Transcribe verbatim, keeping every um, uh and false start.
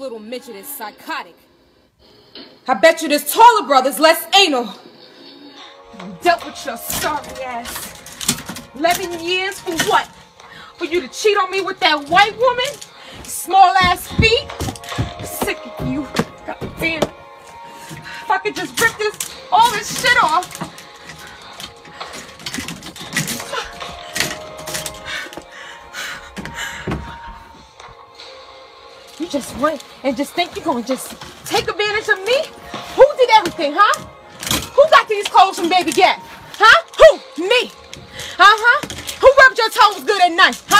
little midget is psychotic. I bet you this taller brother's less anal. You dealt with your sorry ass. Eleven years for what? For you to cheat on me with that white woman? Small ass feet? I'm sick of you. God damn it. If I could just rip this, all this shit off. You just went and just think you're gonna just take advantage of me? Who did everything, huh? Who got these clothes from Baby Gap? Huh? Who? Me. Uh-huh. Who rubbed your toes good at night?